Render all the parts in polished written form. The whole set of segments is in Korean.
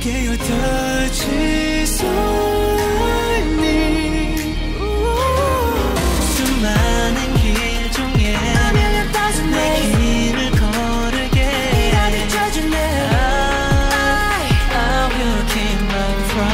you'll touch is only 수많은 길 중에 내 길을 걸을게 I will keep my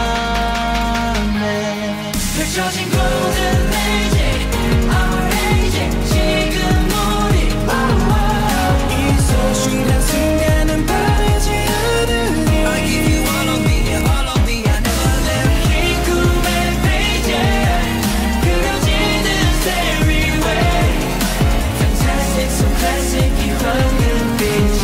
promise 펼쳐진 golden age our age 지금 우리 이 소중한 순간은 바라지 않으니 I give you all of me I never let 긴 꿈의 페이지 그려지는 stairway Fantastic so classic 이 황금빛의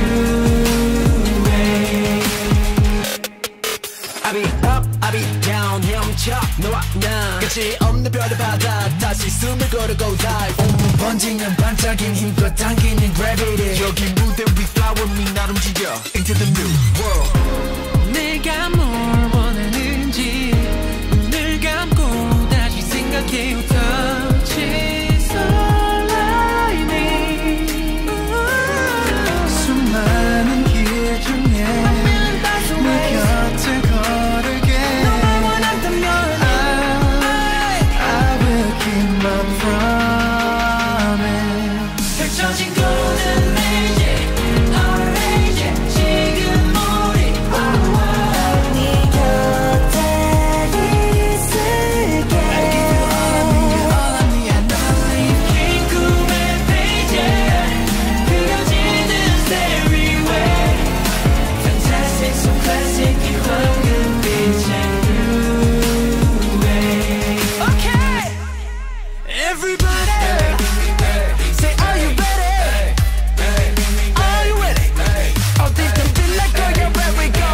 new I be up, I be down 헤엄쳐 너와 나 끝이 없는 별의 바다 다시 숨을 고르고 dive 번지는 반짝인 힘껏 당기는 gravity 여기 무대 위 flower 미 날 움직여 into the new world 내가 뭘 원하는지 눈을 감고 다시 생각해 touch is all I need 수많은 길 중에 내 곁을 걸을게 너만 원한다면 I will keep my promise 펼쳐진 golden age our age 지금 우리 네 곁에 있을게 I give you all of me I never leave 긴 꿈의 페이지 그려지는 stairway Fantastic so classic 이 황금빛의 new way Okay everybody say are you ready are you ready all this can be like girl you're where we go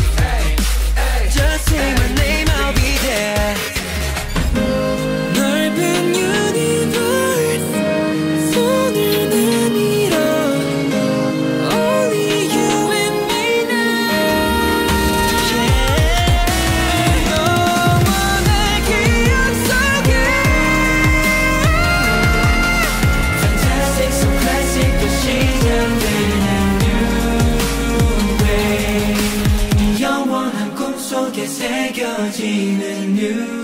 just say my name I'll be there 넓은 universe 손을 내밀어 only you and me now 너와 내 기억 속에 Fantastic so classic 또 시작되는 new way 이 영원한 꿈속에 새겨지는 new